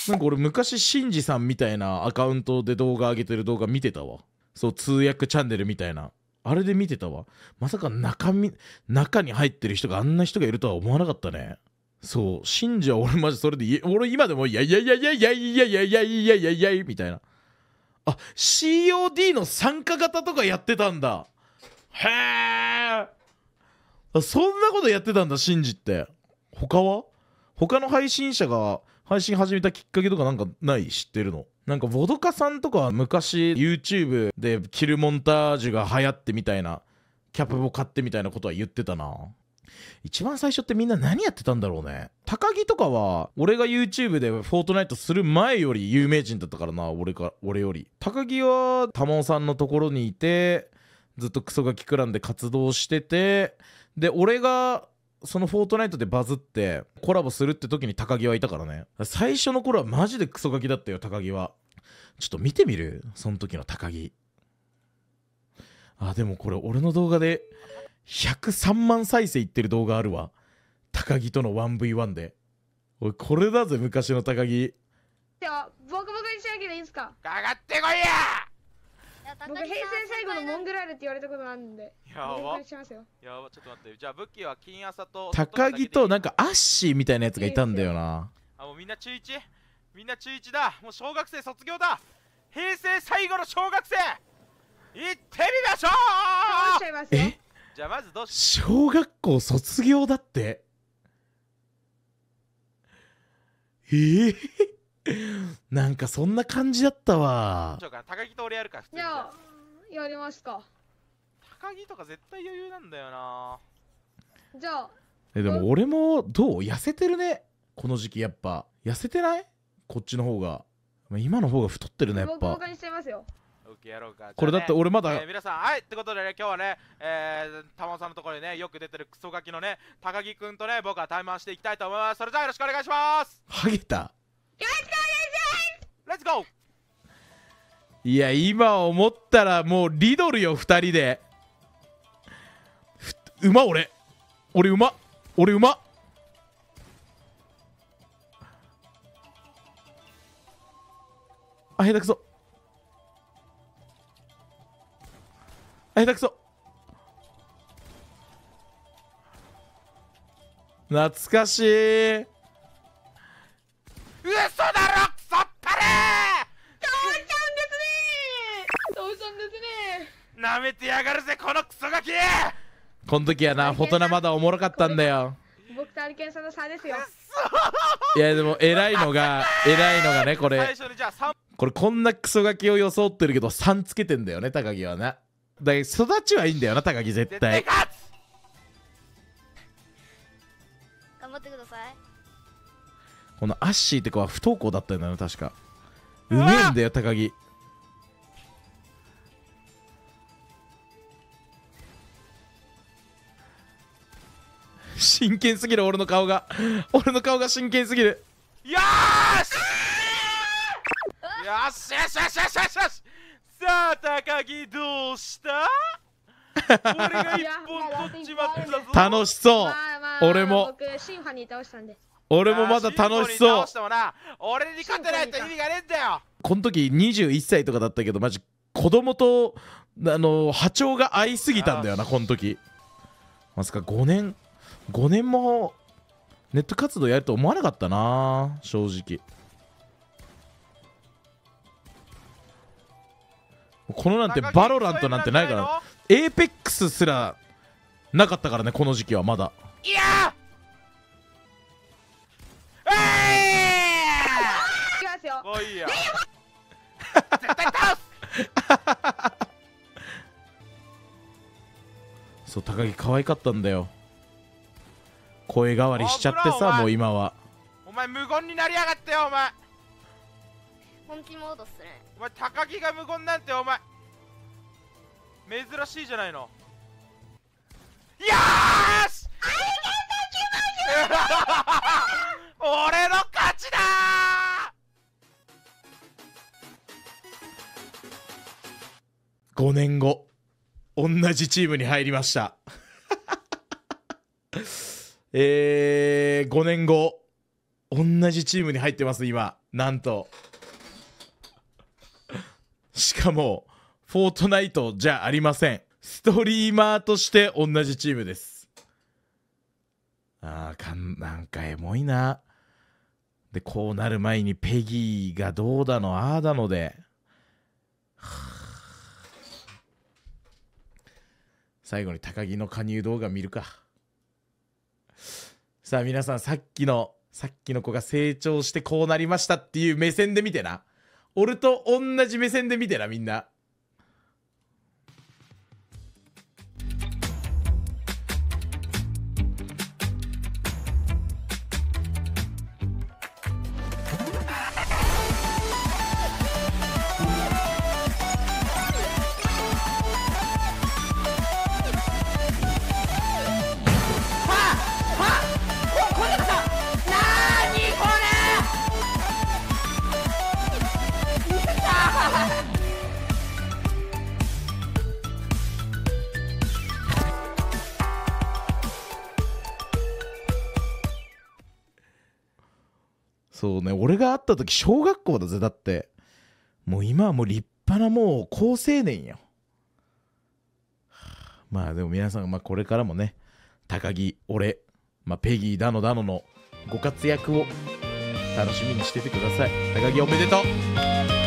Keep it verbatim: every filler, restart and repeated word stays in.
なんか俺昔シンジさんみたいなアカウントで動画上げてる動画見てたわ。そう、通訳チャンネルみたいなあれで見てたわ。まさか中身中に入ってる人があんな人がいるとは思わなかったね。そう、シンジは俺マジそれで俺今でもいやいやいやいやいやいやいやいやいやいやいやいやみたいな。あ、シーオーディー の参加型とかやってたんだ。へえ。そんなことやってたんだシンジって。他は他の配信者が配信始めたきっかけとかなんかない？知ってるの？なんかボドカさんとかは昔 YouTube でキルモンタージュが流行ってみたいな、キャップを買ってみたいなことは言ってたな。一番最初ってみんな何やってたんだろうね。高木とかは俺が YouTube でフォートナイトする前より有名人だったからな。俺か俺より。高木はタモンさんのところにいてずっとクソガキクランで活動してて、で俺がそのフォートナイトでバズってコラボするって時に高木はいたからね。最初の頃はマジでクソガキだったよ高木は。ちょっと見てみる？その時の高木。あ、でもこれ俺の動画でひゃくさんまん再生いってる動画あるわ。高木との ワンブイワン で。おいこれだぜ昔の高木。 じゃあボコボコにしなきゃいいんすか？ かかってこいや。 僕平成最後のモングラールって言われたことあるんで。 やば。 ボコボコにしますよ。 やば、ちょっと待って。じゃあ武器は金朝と高木となんかアッシーみたいなやつがいたんだよな。 あ、もうみんな中 いち？ みんな中いちだ。もう小学生卒業だ。平成最後の小学生行ってみましょう。 倒しちゃいますよ。 え？ じゃあまずどうし小学校卒業だって。えー、なんかそんな感じだったわ。 ちょうかな。高木と俺やるか普通に。 じゃあやりますか。 高木とか絶対余裕なんだよな。 じゃあえでも俺もどう？痩せてるねこの時期。やっぱ痩せてない？こっちの方が今の方が太ってるねやっぱ。 ボコボコにしちゃいますよ。 やろうか。 これだって俺まだ、 えー、皆さんはいってことでね、今日はね、えー、玉尾さんのところにねよく出てるクソガキのね高木くんとね僕は対マンしていきたいと思います。それじゃあよろしくお願いします。 ハゲた。 レッツゴー。 いや今思ったらもうリドルよふたりで。馬俺俺馬俺馬あ、下手くそあ、下手くそ。懐かしい。 嘘だろクソったれ倒しちゃうんですねー。倒しちゃうんですねー。なめてやがるぜこのクソガキ。 この時はなフォトナまだおもろかったんだよ。 僕とアリケンさんの差ですよ。 いやでも偉いのが偉いのがねこれ最初にじゃあさんこれこんなクソガキを装ってるけどさんつけてんだよね高木はな。だから育ちはいいんだよな高木絶絶対。 対勝つ。 頑張ってください。 このアッシーって子は不登校だったんだよな確か。うめえんだよ高木。真剣すぎる俺の顔が俺の顔が真剣すぎる。 よーしよしよしよしよしよしよし。さあ高木どうした？俺が一本取っちまったぞ。 楽しそう、 まあまあ俺も僕シンファニー倒したんで。 俺もまだ楽しそう。 俺に勝てないと意味がねえんだよ。 この時にじゅういっさいとかだったけどマジ子供とあの波長が合いすぎたんだよなこの時。まさかごねんごねんもネット活動やると思わなかったな正直。このなんてバロラントなんてないからエーペックスすらなかったからねこの時期はまだ。 いやえいきますよ。 ーもういいよ絶対倒すそう高木可愛かったんだよ。声変わりしちゃってさもう今は。 お前無言になりやがってよお前。 本気モードっすね。 お前高木が無言なんてお前珍しいじゃないの。よーし俺の勝ちだー。ごねんご同じチームに入りましたえー、ごねんご同じチームに入ってます今。 なんとしかもフォートナイトじゃありません。ストリーマーとして同じチームです。あーかんなんかエモいな。でこうなる前にペギーがどうだのああだので、最後に高木の加入動画見るか。さあ皆さん、さっきのさっきの子が成長してこうなりましたっていう目線で見てな。俺と同じ目線で見てな、みんな。そうね、俺が会った時小学校だぜ。だってもう今はもう立派なもう高青年よ。まあでも皆さん、まあこれからもね、高木、俺、まあ、ペギーだのだののご活躍を楽しみにしててください。高木おめでとう。